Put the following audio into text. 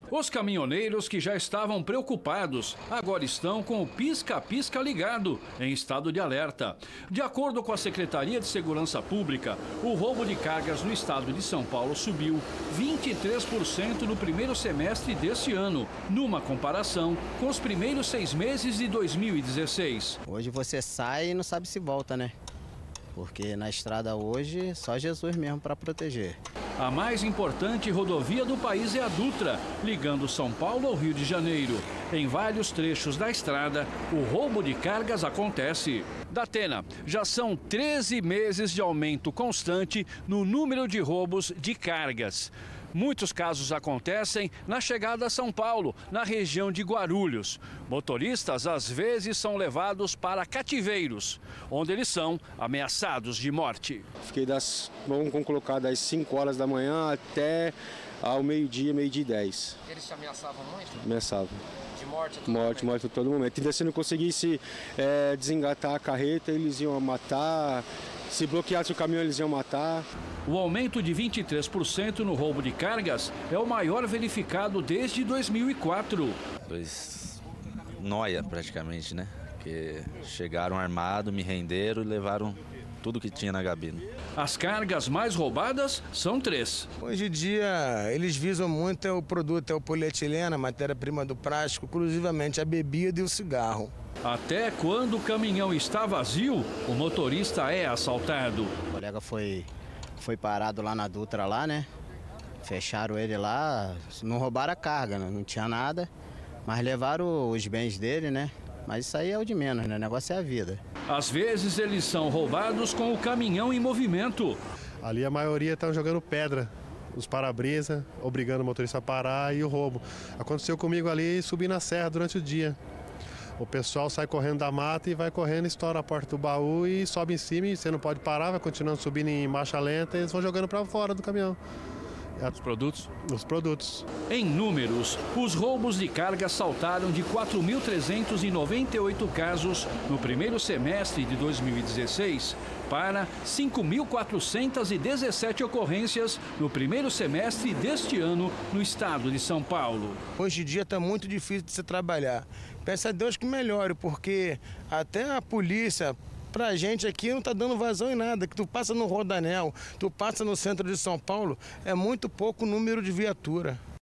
Os caminhoneiros que já estavam preocupados agora estão com o pisca-pisca ligado, em estado de alerta. De acordo com a Secretaria de Segurança Pública, o roubo de cargas no estado de São Paulo subiu 23% no primeiro semestre deste ano, numa comparação com os primeiros 6 meses de 2016. Hoje você sai e não sabe se volta, né? Porque na estrada hoje só Jesus mesmo para proteger. A mais importante rodovia do país é a Dutra, ligando São Paulo ao Rio de Janeiro. Em vários trechos da estrada, o roubo de cargas acontece. Datena, já são 13 meses de aumento constante no número de roubos de cargas. Muitos casos acontecem na chegada a São Paulo, na região de Guarulhos. Motoristas às vezes são levados para cativeiros, onde eles são ameaçados de morte. Fiquei vamos colocar das 5 horas da manhã até ao meio-dia, meio-dia e 10. Eles te ameaçavam muito? Ameaçavam. De morte a todo momento? Morte a todo momento. Ainda se não conseguisse desengatar a carreta, eles iam matar. Se bloqueasse o caminhão, eles iam matar. O aumento de 23% no roubo de cargas é o maior verificado desde 2004. Noia, praticamente, né? Porque chegaram armados, me renderam e levaram tudo que tinha na gabina. As cargas mais roubadas são 3. Hoje em dia, eles visam muito o produto, o polietileno, a matéria-prima do plástico, exclusivamente a bebida e o cigarro. Até quando o caminhão está vazio, o motorista é assaltado. O colega foi parado lá na Dutra, lá, né? Fecharam ele lá, não roubaram a carga, não tinha nada, mas levaram os bens dele, né? Mas isso aí é o de menos, né? O negócio é a vida. Às vezes eles são roubados com o caminhão em movimento. Ali a maioria estão jogando pedra, os para-brisa, obrigando o motorista a parar e o roubo. Aconteceu comigo ali, subi na serra durante o dia. O pessoal sai correndo da mata e vai correndo, estoura a porta do baú e sobe em cima e você não pode parar, vai continuando subindo em marcha lenta e eles vão jogando para fora do caminhão. Os produtos? Os produtos. Em números, os roubos de carga saltaram de 4.398 casos no primeiro semestre de 2016 para 5.417 ocorrências no primeiro semestre deste ano no estado de São Paulo. Hoje em dia está muito difícil de se trabalhar. Peça a Deus que melhore, porque até a polícia, pra gente aqui, não tá dando vazão em nada. Que tu passa no Rodanel, tu passa no centro de São Paulo, é muito pouco número de viatura.